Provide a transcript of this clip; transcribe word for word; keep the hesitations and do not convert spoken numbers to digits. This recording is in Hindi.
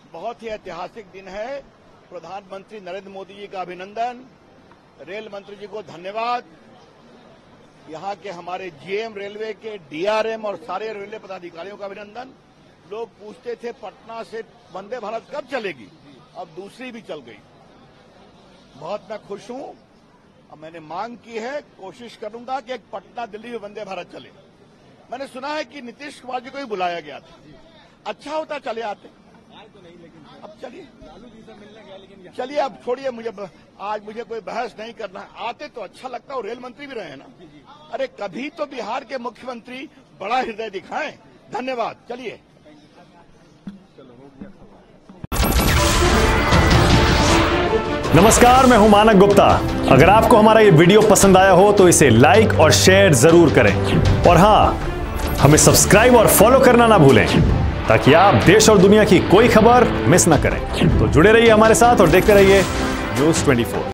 बहुत ही ऐतिहासिक दिन है। प्रधानमंत्री नरेंद्र मोदी जी का अभिनंदन, रेल मंत्री जी को धन्यवाद, यहाँ के हमारे जीएम रेलवे के, डीआरएम और सारे रेलवे पदाधिकारियों का अभिनंदन। लोग पूछते थे पटना से वंदे भारत कब चलेगी, अब दूसरी भी चल गई। बहुत मैं खुश हूं। अब मैंने मांग की है, कोशिश करूंगा कि एक पटना दिल्ली में वंदे भारत चले। मैंने सुना है कि नीतीश कुमार जी को भी बुलाया गया था, अच्छा होता चले आते। तो नहीं, लेकिन अब चलिए लालू जी से मिलने गया, लेकिन चलिए अब छोड़िए, मुझे आज मुझे कोई बहस नहीं करना है। आते तो अच्छा लगता, और रेल मंत्री भी रहे ना। अरे कभी तो बिहार के मुख्यमंत्री बड़ा हृदय दिखाएं। धन्यवाद। चलिए। नमस्कार, मैं हूं मानक गुप्ता। अगर आपको हमारा ये वीडियो पसंद आया हो तो इसे लाइक और शेयर जरूर करें, और हां, हमें सब्सक्राइब और फॉलो करना ना भूलें ताकि आप देश और दुनिया की कोई खबर मिस ना करें। तो जुड़े रहिए हमारे साथ और देखते रहिए न्यूज़ चौबीस।